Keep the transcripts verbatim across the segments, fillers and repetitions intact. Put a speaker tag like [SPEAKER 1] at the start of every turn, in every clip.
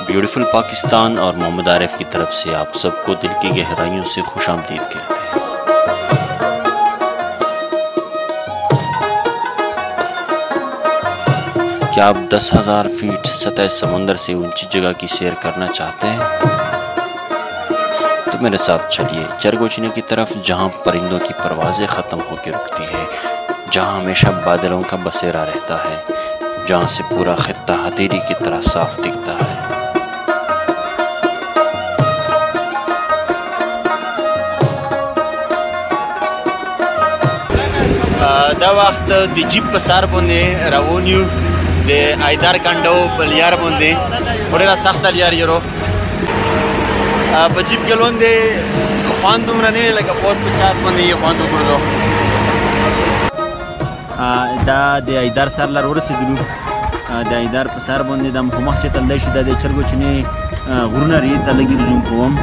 [SPEAKER 1] ब्यूटीफुल पाकिस्तान और मोहम्मद आरिफ की तरफ से आप सबको दिल की गहराइयों से खुशामदीद कहते हैं। क्या आप दस हजार फीट सतह समुंदर से ऊंची जगह की सैर करना चाहते हैं? तो मेरे साथ चलिए चरगोचने की तरफ, जहां परिंदों की परवाजें ख़त्म होकर रुकती है, जहां हमेशा बादलों का बसेरा रहता है, जहां से पूरा खित्ता हथेली की तरह साफ दिखता है।
[SPEAKER 2] دا وخت د جیپ په سر باندې روان یو د ایدر کنډو په لیار باندې، ډېره سخته لیار یو. په جیپ کې لوندې خوند دومره نه لکه پوس په چات باندې یې خوند وکړو. دا د ایدر سر لار ورسېدلو. د ایدر په سر باندې د مخ چې تللی شي د چرګوچنې غرونه ری ته لږ زوم کوم.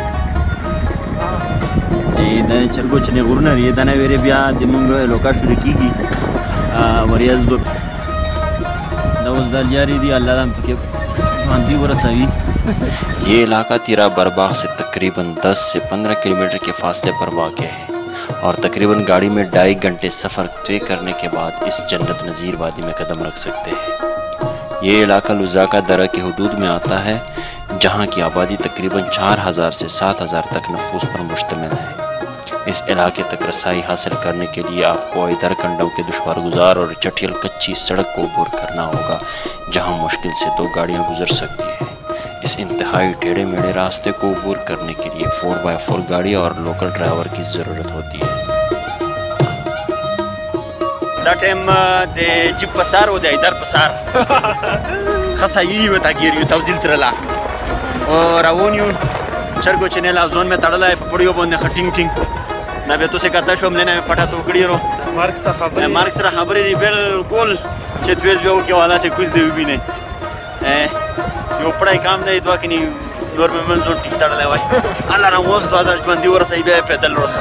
[SPEAKER 2] د چرګوچنې غرونه ری دا نه ویری بیا د مونږ لوکا شروع کیږي وریاض دو دا اوس د لیارې دی الله دم پکې ژوندي ورسوي.
[SPEAKER 1] ये इलाका तिरा बरबाग से तकरीबन दस से पंद्रह किलोमीटर के फासले पर वाक़ है और तकरीबन गाड़ी में ढाई घंटे सफ़र तय करने के बाद इस जन्नत नज़ीर वादी में कदम रख सकते हैं। ये इलाका लुज़ाका दरा के हदूद में आता है, जहाँ की आबादी तकरीबन चार हज़ार से सात हज़ार तक नफूस पर मुश्तमिल है। इस इलाके तक रसाई हासिल करने के लिए आपको इधर कंडों के दुश्वार गुजार और चटियल कच्ची सड़क को अबूर करना होगा, जहाँ मुश्किल से दो गाड़ियाँ गुजर सकती है। इस इंतहाई टेढ़े मेढ़े रास्ते को अबूर करने के लिए फोर बाय फोर गाड़ी और लोकल ड्राइवर की ज़रूरत होती है।
[SPEAKER 2] دا ټیم د جیپ په سر او د ایدر په سر خاصه یو تغییر یو توزیل ترلا او روان یو چرګوچنې لازون مې تړلای په پړیو باندې خټینګ ټینګ دا به تاسو کاته شوم نه مې پټه تو کړی ورو مارک سره خبرې مارک سره خبرې دی بالکل چې تویز به وکي والا چې کوز دی وبینه یو پړای کام نه دوه کني نور مې من زون ټیک تړلای وای الله را اوس دوه ځل باندې ورسې به پیدل ورسې.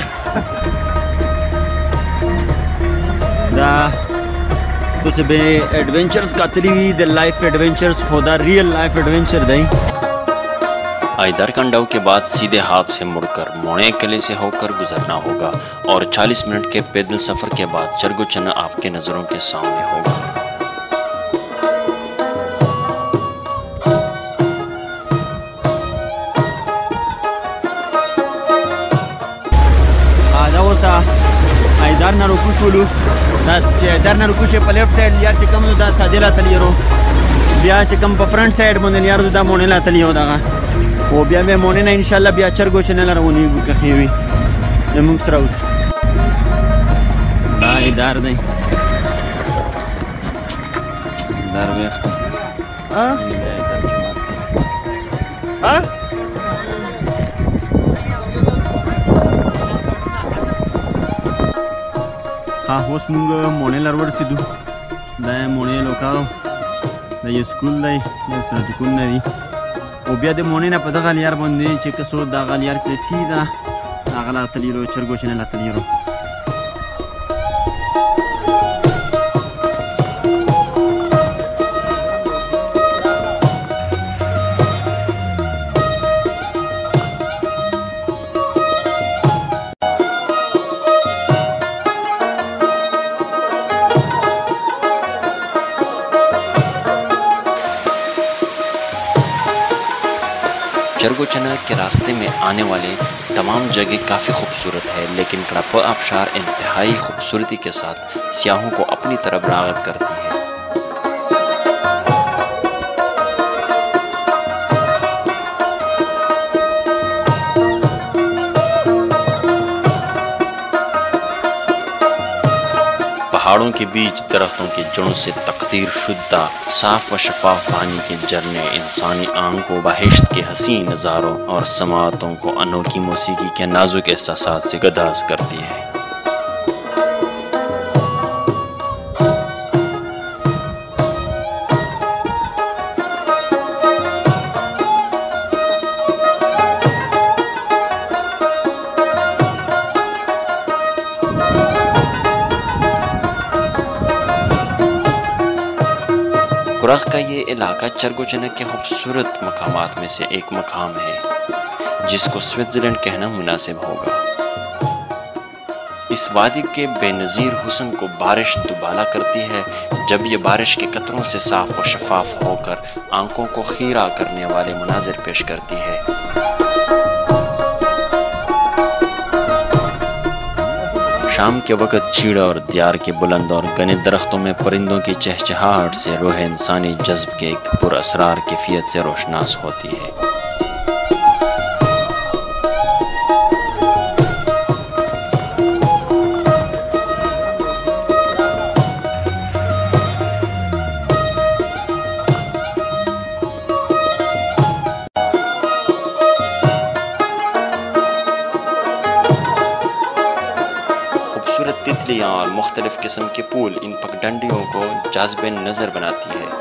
[SPEAKER 2] دا कुछ बे एडवेंचर्स कातली हुई द लाइफ एडवेंचर्स खुदा रियल लाइफ एडवेंचर दई.
[SPEAKER 1] आइदर कंडव के बाद सीधे हाथ से मुड़कर मोणे किले से होकर गुजरना होगा और चालीस मिनट के पैदल सफर के बाद चरगोचना आपके नजरों के सामने होगा।
[SPEAKER 2] आइदर ना रुकू शुलू دا چې در نه رکوشه په لیفټ سایډ لیار چې کوم دا ساده تلی ورو بیا چې کوم په فرنٹ سایډ باندې لیار دا مونې لا تلی و دا او بیا به مونې نه ان شاء الله بیا چرګوچنه لرونی کوي موږ سره اوس دا ادار دی دار وې ها ها ها اوس موږ مونې لار ورسېدو. دا مونې لوکاو دا یو سکول دی یو سرټکون نه دی او بیا د مونې نه په دغه لیار باندې چې کسو دغه لیار سې سیده هغه لا تللی رو چرګوچنې لا تللی رو.
[SPEAKER 1] चरगोचना के रास्ते में आने वाले तमाम जगह काफ़ी खूबसूरत है, लेकिन कडप्पा आबशार इंतहाई खूबसूरती के साथ सियाहों को अपनी तरफ राग़िब करती है। पहाड़ों के बीच दरख्तों के जड़ों से तकदीर शुद्धा साफ व शफाफ पानी के झरने इंसानी आंख को बहिश्त के हसीन नज़ारों और समातों को अनोखी मौसीकी के नाजुक एहसासात से गदास करती है। बरबाग का ये इलाका चरगोचनक के खूबसूरत मकामात में से एक मकाम है जिसको स्विट्जरलैंड कहना मुनासिब होगा। इस वादी के बेनज़ीर हुस्न को बारिश दुबाला करती है जब ये बारिश के कतरों से साफ व शफाफ होकर आंखों को खीरा करने वाले मनाजिर पेश करती है। शाम के वक़्त चीड़ और दियार के बुलंद और घने दरख्तों में परिंदों की चहचहाहट से रूह इंसानी जज्ब के एक पुरअसरार कैफियत से रोशनास होती है। तितलियाँ और मुख्तलिफ किस्म के फूल इन पगडंडियों को जाज़बे नज़र बनाती है।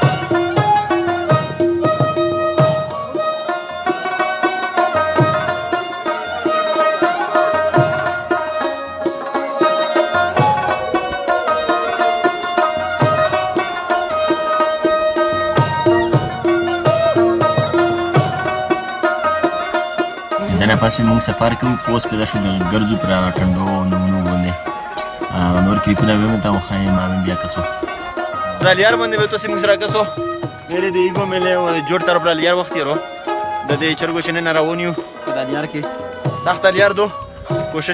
[SPEAKER 3] जना पास में मुंग सफर को पोस्ट पे दशो गर्जू पर ठंडो नूनू बोले नोर की पुना में मता खाए मां बिया कसो
[SPEAKER 2] दलियार बंदे में तो सिम सरा कसो मेरे दे ईगो मेले जोड़ तरफ दलियार वक्त यारो द दे चरगो चने ना रावनियो दलियार के सख्त दलियार दो कोशिश।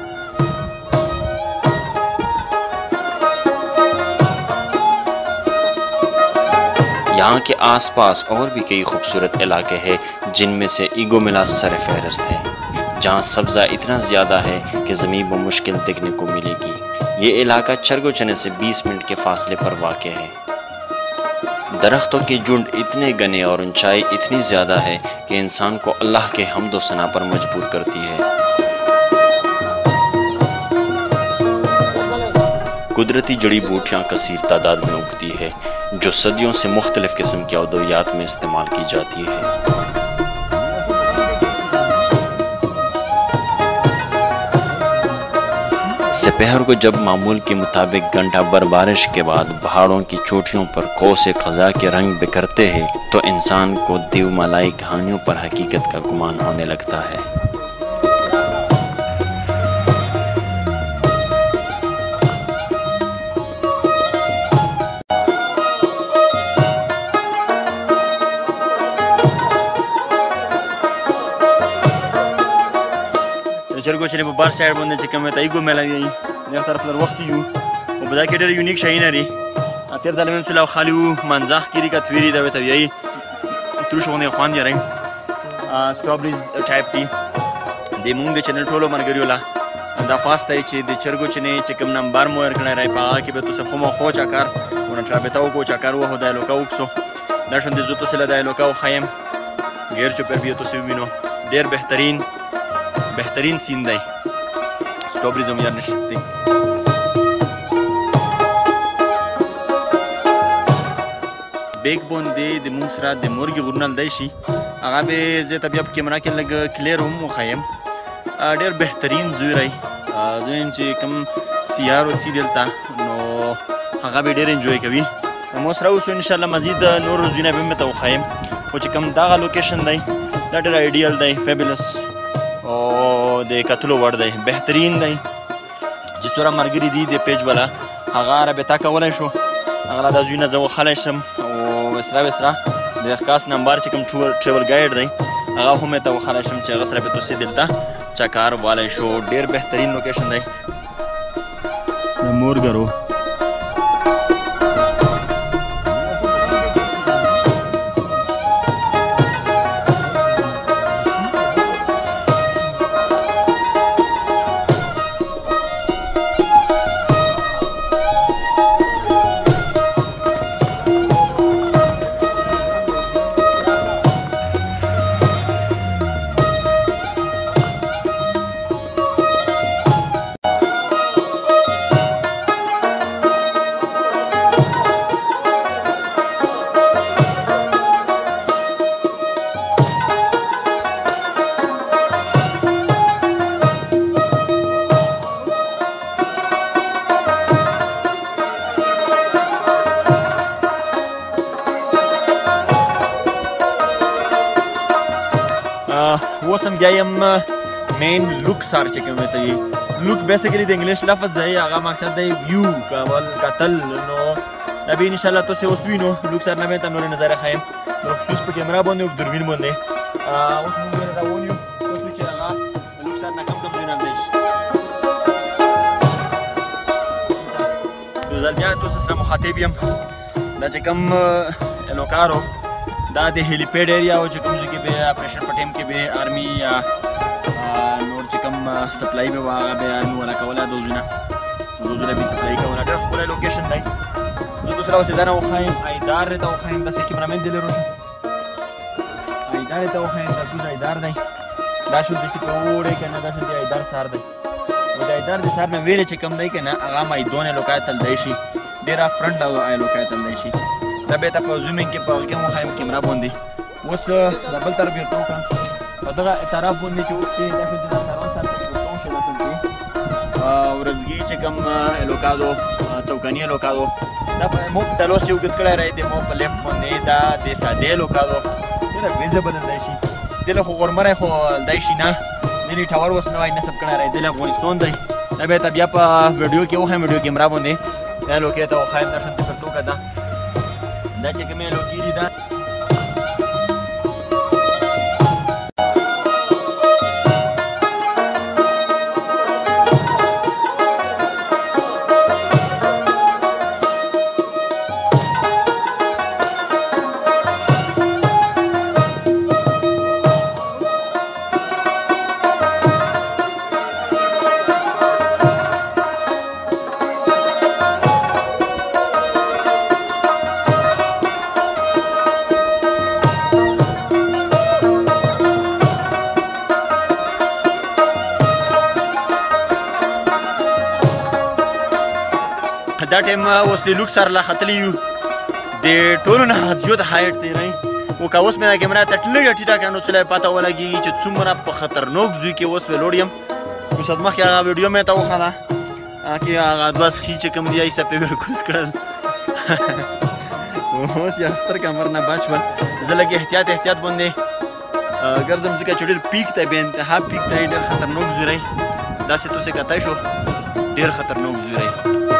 [SPEAKER 1] यहाँ के आसपास और भी कई खूबसूरत इलाके हैं जिनमें से ईगो मिला सर फहरिस्त है, जहाँ सब्ज़ा इतना ज़्यादा है कि ज़मीन को मुश्किल देखने को मिलेगी। ये इलाका चरगोचने से बीस मिनट के फासले पर वाक़ है। दरख्तों के झुंड इतने घने और ऊंचाई इतनी ज़्यादा है कि इंसान को अल्लाह के हम्द व सना पर मजबूर करती है। कुदरती जड़ी बूटियाँ कसीर तादाद में उगती है जो सदियों से मुख्तलिफ किस्म के अद्वियात में इस्तेमाल की जाती है। दोपहर को जब मामूल के मुताबिक घंटा भर बारिश के बाद पहाड़ों की चोटियों पर कौसे खजा के रंग बिखरते हैं तो इंसान को दीवमालाई कहानियों पर हकीकत का गुमान होने लगता है।
[SPEAKER 2] चरगो चने बार साइड बंदे चिकन में ताईगो मेला गई ने तरफ लर वक्त यू वो बजा के डर यूनिक शाही ना री तेर दाल में सुला खाली मंजाख की का थवीरी दवे तब यही तुरुष होने खान या रही स्ट्रॉबेरीज टाइप टी दे मूंग दे चैनल टोलो मन गरियोला दा फास्ट है चे दे चरगो चने चिकन नंबर मोर कना राय पा के बे तो से खमो खो चाकार और ट्रा बेताओ को चाकार वो होदा लोका उक्सो दर्शन दे जुतो से लदा लोका खयम गैर चुपर भी तो से विनो देर बेहतरीन बेहतरीन सीन दाई स्ट्रॉबेरीज हम यार नशती बेक बोन दे दे मुंगसरा दे मुर्गी गुरनल दाइशी आगा बे जे तबियब कैमरा के लग क्लियर हम मुखायम डेर बेहतरीन जुराई जोइन चे कम सियारो सी दिलता नो आगा बे डेर एंजॉय कभी मोसरा उस इंशाल्लाह मजीद नूर जुना बे में तो खायम कुछ कम दागा लोकेशन दाई दैट इज आइडियल दाई फेबुलस ओ दे कतलो वर्ड दे बेहतरीन दे जिसरा मरगरी दी दे पेज वाला हगारा बेता का वला शो अगला दा जुना जो खलाशम ओ वसरा वसरा दे खास नंबर चिकम ट्रैवल गाइड दे अगा हम तो खलाशम चे गसरा पे तो से दिलता चकार वाला शो डेर बेहतरीन लोकेशन दे मोर गरो اوس هم بیا یم مین لوک سار چې کوم ته وي لوک بیسیکلی د انګلیش لفظ دی هغه مقصد دی ویو کول کتل نو دا به انشاءالله تاسو اوس وینو لوک سار نه به ته نور نظر ښیم خصوص په کیمرا باندې او دوربین باندې اوس موږ روان یو تاسو چې هغه لوک سار نه کم کم ځینال دی دوزار بیا تاسو سره مخاطب یم دا چې کوم الوکارو دا د هلیپیډ ایریا او چې کوم ځای کې به اپریشن په ټایم کې به آرمي یا نور چې کوم سپلای به هغه به نو ولا کوله دوزونه دوزونه به سپلای کوله ډېر ښکلی لوکیشن دی زه دوسره اوسې دا نه وښایم ایدار ته وښایم داسې کیمرامین دی لرو ایدار ته وښایم دا کوز ایدار دی دا شو دی چې کوړی که نه دا شو دی ایدار سار دی نو د ایدار د سار نه ویلې چې کوم دی که نه هغه میدون ایلوکای تللی شي ډېره فرنټ ایلوکای تللی شي دا به ته په زومینګ کې په کې مو خایم کیمرا باندې اوس د بل طرف یو ټوکا په دغه طرف باندې چې اوس دا شو د سارون سره په ټون شي راځي او ورزګي چې کوم الوکادو چوکانی الوکادو دا مو په تلوس یو ګټ کړی راځي د مو په لیفت باندې دا د ساده الوکادو دا ویزبل دی شي دله خو غرمره خو دای شي نه ملي ټاور وس نه وای نسب کړی راځي د افغانستان دی دا به ته بیا په ویډیو کې وخایم ویډیو کیمرا باندې دا لوکې ته وخایم دا شنت په ټوکا دا دا چې کومې لوکې دي دا دا ټایم اوس د لوک سره لا ختلی یو د ټولو نه زیات هایټ دی نه او که اوس مې دا کیمرا ته لږه ټیټه کړه نو څه پته ولګېږي چې څومره په خطرناک ځای کې اوس ویلوړ یم اوس مخکې هغه ویډیو مې ته وښله کې هغه دوه سخي چې کوم دي یې څپې ورکوز کړل اوس یو ستر کمر نه بچ شول زه لږ احتیاط احتیاط باندې ګرځم ځکه چې ډېر پیک ته بې انتها پیک ته ډېر خطرناک ځای دی داسې تاسې کتی شو ډېر خطرناک ځای دی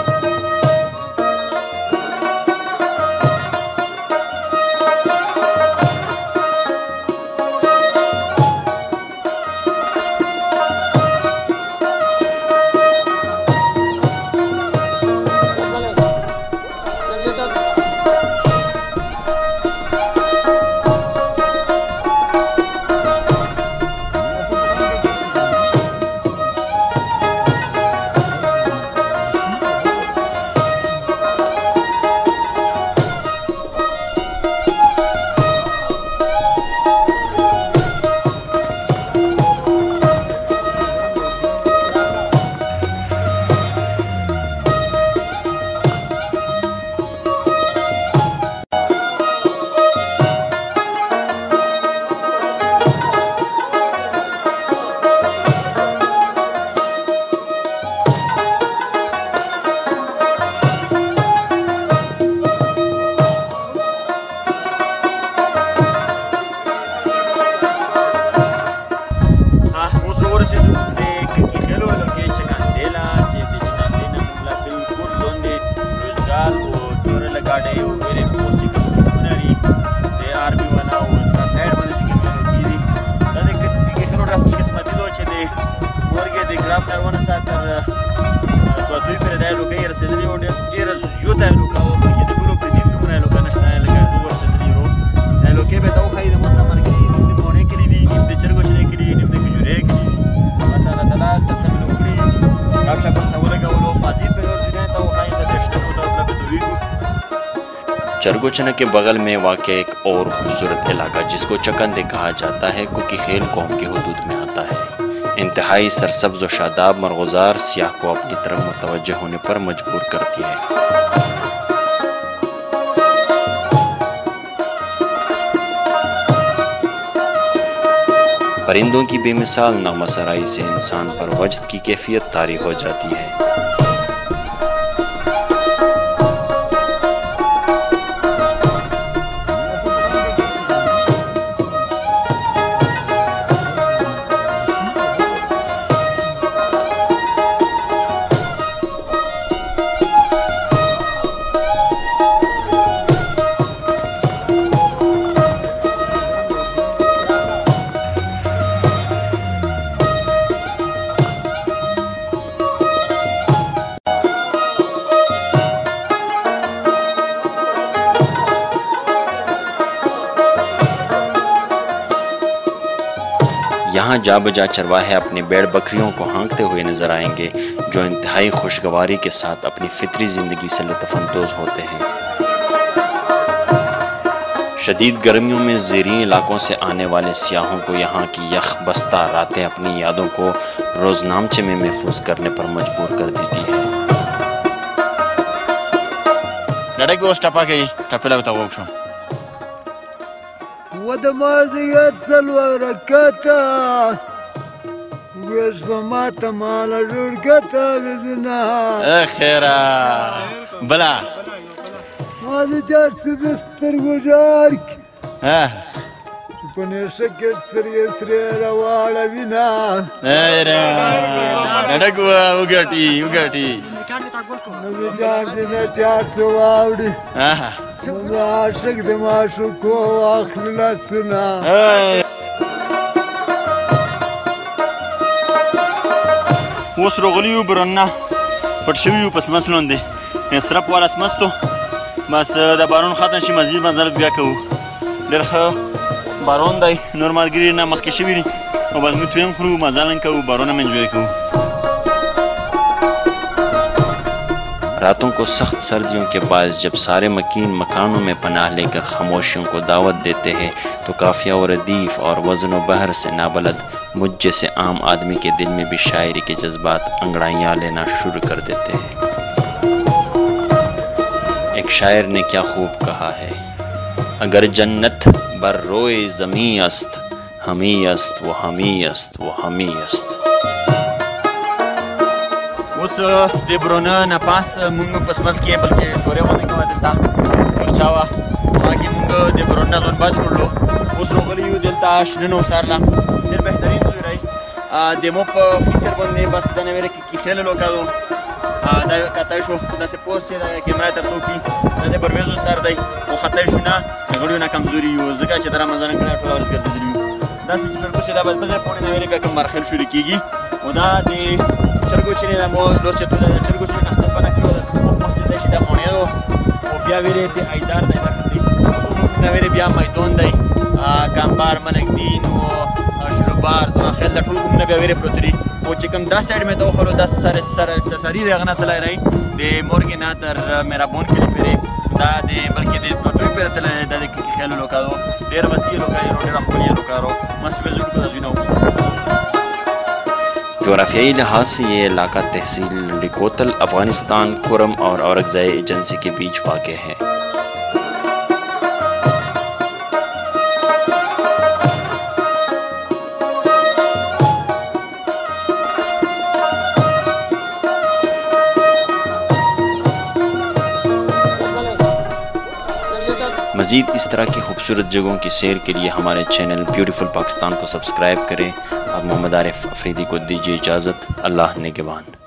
[SPEAKER 2] चरगोचना के बगल में वाक़ एक और खूबसूरत इलाका जिसको चकंदे कहा जाता है कुकी खेल कौम के हुदूद में आता है। इंतहाई सरसब्ज व शादाब मरगुजार सियाह को अपनी तरफ मुतवज्जह होने पर मजबूर करती है। परिंदों की बेमिसाल नगमासराई से इंसान पर वजद की कैफियत तारी हो जाती है।
[SPEAKER 1] यहाँ जा बजा चरवाहे अपने भेड़ बकरियों को हाँकते हुए नजर आएंगे, जो इंतहाई खुशगवारी के साथ अपनी फितरी ज़िंदगी से लुत्फ़अंदोज़ होते हैं। शदीद गर्मियों में ज़ेरीन इलाकों से आने वाले सियाहों को यहाँ की यख बस्ता रातें अपनी यादों को रोज़नामचे में महफूज करने पर मजबूर कर देती है।
[SPEAKER 2] लड़क भी उस टपा के टपेला बताओ शो
[SPEAKER 4] ودمازیت سلوارکتا ویش بماتا مالا جورکتا بزنا
[SPEAKER 2] خیرا بلا
[SPEAKER 4] مازی چار سدستر گجارک
[SPEAKER 2] ها
[SPEAKER 4] پنیشا کشتر یسری روالا بینا
[SPEAKER 2] ایرا لڑک وگاٹی وگاٹی
[SPEAKER 4] نبی چار دینا چار سو آوڑی
[SPEAKER 2] ها
[SPEAKER 4] عاشق د معشوقو اخلي لاسونه
[SPEAKER 2] اوس روغلیو برنا پټ شویو پس مسلون دی صرف والا سمستو بس د بارون ختم شي مزید منزل بیا کوو ډېر ښه بارون دی نور ملګري نه مخکې شوي دي او بس موږ تویم خورو مزل کوو بارون هم انجوی کوو
[SPEAKER 1] रातों को सख्त सर्दियों के बायस जब सारे मकीन मकानों में पनाह लेकर खामोशियों को दावत देते हैं तो काफिया और रदीफ और वज़न व बहर से नाबलद मुझ जैसे आम आदमी के दिल में भी शायरी के जज्बात अंगड़ाइयाँ लेना शुरू कर देते हैं। एक शायर ने क्या खूब कहा है, अगर जन्नत बर रोए ज़मी अस्त हमी अस्त वो हमी अस्त वो हमी अस्त।
[SPEAKER 2] اوس د برونه نه پاس مونږ پس مس کې بلکې تورې باندې کوه دلته ورچا وه باقي مونږ د برونه نه ځان باز کړلو اوس راغلي یو دلته شننو سارله ډېر بهترین ځای رهی د مو په فیسر باندې بس د نوې کې کښېنلو کادو دا کتی شو داسې پوسټ چې د کیمرا ته ټوکي دا د پرویزو سر دی وختلی شو نه د غړیو نه کمزوري یو ځکه چې د رمضان کړه ټوله ورځ ګرځېدلي یو داسې چې بالکل چې دا بس دغه پوړې نوې بیا کوم مرحل شروع کېږي او دا د چرګو چې نه مو لوس چې ته چرګو چې نه خپل پنه کړو مسجد چې دا مونږ او بیا ویری ته ایدار دی راځي نو ویری بیا میدان دی ګامبار ملک دین او شروبار زما خیال د ټول کوم نه بیا ویری پروتري او چې کوم دا سایډ مې ته خو د سره سره سری دغه نه تلای راي د مورګ نه تر میرابون کې پیری دا د بلکې د دوی په تل د خیال لوکاو ډیر وسیع لوکای ډیر خپل لوکارو مسجد زړه کو ځینو
[SPEAKER 1] जोग्राफियाई लिहाज से ये इलाका तहसील लंडीकोतल अफगानिस्तान कुरम और औरकज़ई एजेंसी के बीच वाक़ है। मज़ीद इस तरह की खूबसूरत जगहों की सैर के लिए हमारे चैनल ब्यूटीफुल पाकिस्तान को सब्सक्राइब करें और मोहम्मद आरिफ अफरीदी को दीजिए इजाज़त। अल्लाह निगहबान।